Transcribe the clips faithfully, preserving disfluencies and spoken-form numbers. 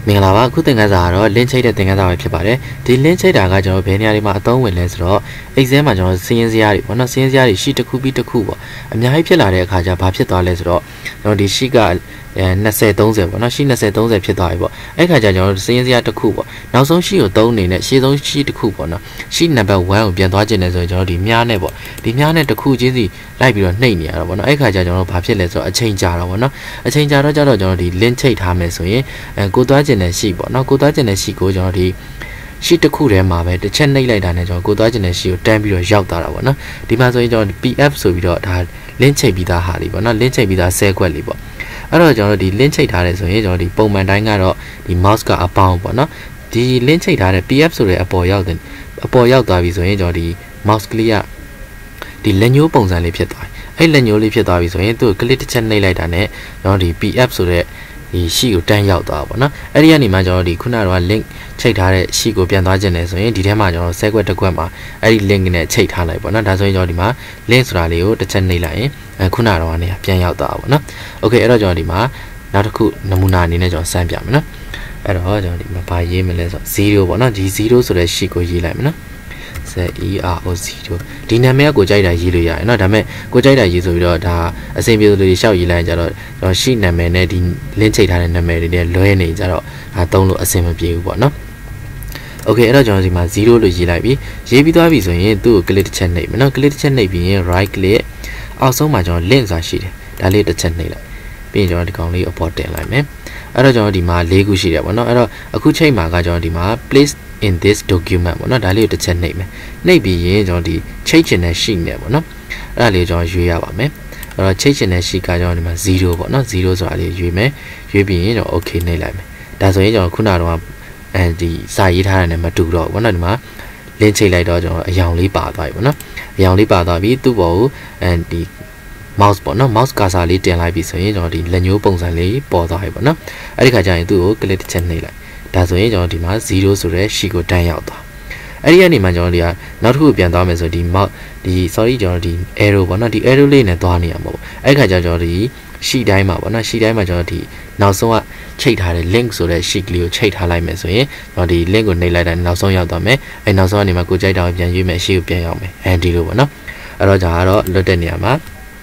မင်္ဂလာပါခုသင်ခန်းစာကတော့ link ချိတ်တဲ့သင်ခန်းစာပဲဖြစ်ပါတယ်ဒီ link ချိတ်တာကကျွန်တော်ဘယ်နေရာတွေမှာအသုံးဝင်လဲဆိုတော့ exam မှာကျွန်တော်စင်းစရာတွေပေါ့နော်စင်းစရာတွေရှိတစ်ခုပြီးတစ်ခုပေါ့အများကြီးဖြစ်လာတဲ့အခါကျဘာဖြစ်သွားလဲဆိုတော့ကျွန်တော်ဒီရှိကtwenty thirtyပေါ့နော်ရှိtwenty thirtyဖြစ်သွားပြီပေါ့အဲ့ခါကျကျွန်တော်စင်းစရာတစ်ခုပေါ့နောက်ဆုံးရှိကိုသုံးအနေနဲ့ရှေ့ဆုံးရှိတစ်ခုပေါ့နော်ရှိ number one ကိုပြန်သွားခြင်းလဲဆိုရင်ကျွန်တော်ဒီမြားနဲ့ပေါ့ဒီမြားနဲ့တစ်ခုချင်းစီလိုက်ပြီးတော့နှိပ်နေရတော့ပေါ့နော်အဲ့ခါကျကျွန်တော်ဘာဖြစ်လဲဆိုတော့အချိန်ကြာတော့ပေါ့နော်အချိန်ကြာတော့ကျတော့ကျွန်တော်ဒီ link ချိတ်ထားမယ်ဆိုရင်အဲကိုသွားခြင်းနဲ့ရှိပေါ့နော်ကိုသွားခြင်းနဲ့ရှိကိုကျွန်တော်ဒီရှိတစ်ခုထဲမှာပဲတစ်ချက်နှိပ်လိုက်တာနဲ့ကျွန်တော်ကိုသွားခြင်းနဲ့ရှိကိုတန်းပြီးတော့ရောက်သွားတာပေါ့နော်ဒီမှာဆိုရင်ကျွန်တော် P F ဆိုပြီးတော့ဒါ link ချိတ်ပြီးသားဟာလေးပေါ့နော် link ချိတ်ပြီးသားဆဲခွက်လေးပေါ့အဲ့တော့ကျွန်တော်ဒီ link ချိတ်ထားတယ်ဆိုရင်ကျွန်တော်ဒီပုံမှန်တိုင်းကတော့ဒီ mouse ကအပေါင်းပေါ့နော်ဒီ link ချိတ်ထားတဲ့ P F ဆိုတဲ့အပေါ်ရောက်တဲ့အပေါ်ရောက်သွားပြီဆိုရင်ကျွန်တော်ဒီ mouse ကလေးကဒီလက်ညှိုးပုံစံလေးဖြစ်သွားပြီအဲ့လက်ညှိုးလေးဖြစ်သွားပြီဆိုရင်သူ့ click တစ်ချက်နှိပ်လိုက်တာနဲ့ကျွန်တော်ဒီ P F ဆိုတဲ့ဒီရှိကိုတန်းရောက်သွားပါပေါ့နော်အဲ့ဒီကနေမှကျွန်တော်ဒီခုနကတော့ link ချိတ်ထားတဲ့ရှိကိုပြန်သွားခြင်းလဲဆိုရင်ဒီထဲမှာကျွန်တော်ဆဲကွက်တစ်ကွက်မှာအဲ့ဒီ link နဲ့ချိတ်ထားလိုက်ပေါ့နော်ဒါဆိုရင်ကျွန်တော်ဒီမှာ link ဆိုတာလေးကိုတစ်ချက်နှိပ်လိုက်ရင်အခုနကတော့ကနေပြန်ရောက်သွားပါပေါ့နော်โอเคအဲ့တော့ကျွန်တော်ဒီမှာနောက်တစ်ခုနမူနာအနေနဲ့ကျွန်တော်စမ်းပြမယ်နော်အဲ့တော့ကျွန်တော်ဒီမှာဘာရေးမလဲဆိုတော့zeroပေါ့နော်ဒီzeroဆိုတဲ့ရှိကိုရေးလိုက်မယ်နော်Z E R O zeroဒီနာမည်ကိုကြိုက်တာရေးလို့ရတယ်เนาะဒါပေမဲ့ကိုကြိုက်တာရေးဆိုပြီးတော့ဒါအစိမ့်ပြေလို့ရှောက်ရေးလိုက်ကြတော့ကျွန်တော်ရှိနာမည်နဲ့ဒီ link ချိတ်ထားတဲ့နာမည်တွေနဲ့လွဲနေကြတော့ဒါသုံးလို့အဆင်မပြေဘူးပေါ့เนาะโอเคအဲ့တော့ကျွန်တော်ဒီမှာzeroလို့ရေးလိုက်ပြီရေးပြီးသွားပြီဆိုရင်သူ့ကို click တစ်ချက်နှိပ်မယ်เนาะ click တစ်ချက်နှိပ်ပြီးရင် right click အောက်ဆုံးမှာကျွန်တော် link ဆိုတာရှိတယ်ဒါလေးတစ်ချက်နှိပ်လိုက်ပြီးရင်ကျွန်တော်ဒီကောင်လေးအပေါ်တင်လိုက်မယ်အဲ့တော့ကျွန်တော်ဒီမှာ၄ခုရှိတယ်ပေါ့เนาะအဲ့တော့အခုချိန်မှာကကျွန်တော်ဒီမှာ place in this document ပေါ့နော်ဒါလေးကိုတစ်ချက်နှိပ်မယ်နှိပ်ပြီးရင်ကျွန်တော်ဒီချိတ်ချင်တဲ့ရှိနေပေါ့နော်အဲ့ဒါလေးကျွန်တော်ရွေးရပါမယ်အဲ့တော့ချိတ်ချင်တဲ့ရှိကကျွန်တော်ဒီမှာzeroပေါ့နော်zeroဆိုတာလေးရွေးမယ်ရွေးပြီးရင်ကျွန်တော် okay နှိပ်လိုက်မယ်ဒါဆိုရင်ကျွန်တော်ခုနကတော့အဲဒီစာရေးထားတာနဲ့မတူတော့ဘူးနော်ဒီမှာ link ချိတ်လိုက်တော့ကျွန်တော်အယောင်လေးပါသွားပြီပေါ့နော်အယောင်လေးပါသွားပြီသူ့ပေါ်ကိုအဲဒီ mouse ပေါ့နော် mouse cursor လေးတင်လိုက်ပြီဆိုရင်ကျွန်တော်ဒီလက်ညှိုးပုံစံလေးပေါ်သွားပြီပေါ့နော်အဲ့ဒီခါကျရင်သူ့ကို click တစ်ချက်နှိပ်လိုက်ဒါဆိုရင်ကျွန်တော်ဒီမှာzeroဆိုတဲ့ရှိကိုတန်းရောက်သွားအဲ့ဒီကနေမှကျွန်တော်ဒီကနောက်တစ်ခုပြန်သွားမယ်ဆိုဒီ mouse ဒီ sorry ကျွန်တော်ဒီ arrow ပေါ့နော်ဒီ arrow လေးနဲ့သွားနေရမှာပေါ့အဲ့ခါကျကျွန်တော်ဒီရှိတိုင်းမှာပေါ့နော်ရှိတိုင်းမှာကျွန်တော်ဒီနောက်ဆုံးကချိတ်ထားတဲ့ link ဆိုတဲ့ရှိကလေးကိုချိတ်ထားလိုက်မယ်ဆိုရင်ကျွန်တော်ဒီ link ကိုနှိပ်လိုက်တာနောက်ဆုံးရောက်သွားမယ်အဲ့နောက်ဆုံးကနေမှကိုကြိုက်တာကိုပြန်ရွေးမယ်ရှိကိုပြန်ရောက်မယ်အဲဒီလိုပေါ့နော်အဲ့တော့ဒါကတော့လွတ်တဲ့နေရာမှာ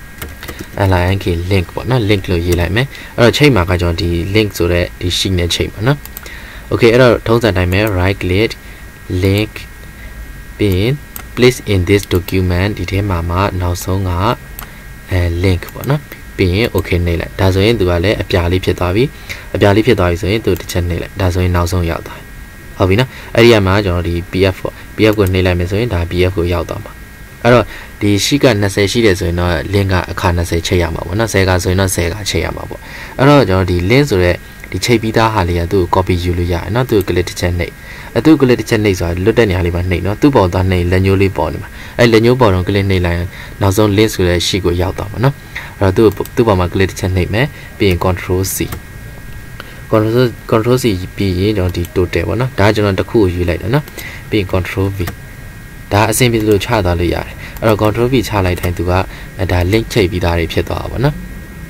link link ပေါ့နော် link လို့ရေးလိုက်မယ်အဲ့တော့ချိန်မှာကကျွန်တော်ဒီ link ဆိုတဲ့ဒီရှိနဲ့ချိန်ပါနော်โอเคအဲ့တော့ထုံးစံတိုင်းပဲ right click link ပြီးရင် place in this document ဒီထဲမှာမှာနောက်ဆုံးကအဲ link ပေါ့နော်ပြီးရင် okay နှိပ်လိုက်ဒါဆိုရင်သူကလည်းအပြာလေးဖြစ်သွားပြီအပြာလေးဖြစ်သွားပြီဆိုရင်သူတစ်ချက်နှိပ်လိုက်ဒါဆိုရင်နောက်ဆုံးရောက်သွားပြီဟုတ်ပြီနော်အဲ့ဒီကမှာကျွန်တော်ဒီ P F ပေါ့ P F ကိုနှိပ်လိုက်မယ်ဆိုရင်ဒါ P F ကိုရောက်သွားမှာအဲ့တော့ဒီရှိကtwentyရှိတယ်ဆိုရင်တော့ link ကအခါtwentyချိန်ရမှာပေါ့နော်tenကဆိုရင်တော့tenကချိန်ရမှာပေါ့အဲ့တော့ကျွန်တော်ဒီ link ဆိုတဲ့ဒီချိန်ပြီးသားဟာလေးကသူ့ကို copy ယူလို့ရတယ်နော်သူ့ကို click တစ်ချက်နှိပ်အဲသူ့ click တစ်ချက်နှိပ်ဆိုတာလွတ်တဲ့နေရာလေးမှာနှိပ်နော်သူ့ပေါ်သွားနှိပ်လက်ညှိုးလေးပေါ်နေမှာအဲလက်ညှိုးပေါ်တော့ click နှိပ်လိုက်နောက်ဆုံး link ဆိုတဲ့ရှိကိုရောက်သွားမှာနော်အဲ့တော့သူ့သူ့ပေါ်မှာ click တစ်ချက်နှိပ်မယ်ပြီးရင် control C control control C ပြီးရင်ကျွန်တော်ဒီ total ပေါ့နော်ဒါကကျွန်တော်တစ်ခုကိုယူလိုက်တယ်နော်ပြီးရင် control V ဒါအဆင်ပြေလို့ချသွားလို့ရတယ်အဲ့တော့ control V ချလိုက်တိုင်းသူကဒါ link ချိတ်ပြီးသားတွေဖြစ်သွားတာပေါ့နော်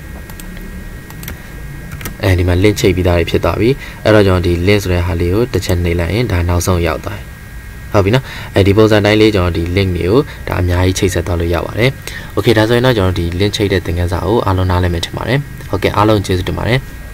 အဲဒီမှာ link ချိတ်ပြီးသားတွေဖြစ်သွားပြီအဲ့တော့ကျွန်တော်ဒီ link ဆိုတဲ့ဟာလေးကိုတစ်ချက်နှိပ်လိုက်ရင်ဒါနောက်ဆုံးရောက်သွားပြီဟုတ်ပြီနော်အဲဒီပုံစံတိုင်းလေးကျွန်တော်ဒီ link တွေကိုဒါအများကြီးချိတ်ဆက်သွားလို့ရပါတယ်โอเคဒါဆိုရင်တော့ကျွန်တော်ဒီ link ချိတ်တဲ့သင်ခန်းစာကိုအားလုံးနားလည်မယ်ထင်ပါတယ်ဟုတ်ကဲ့အားလုံးကျေးဇူးတင်ပါတယ်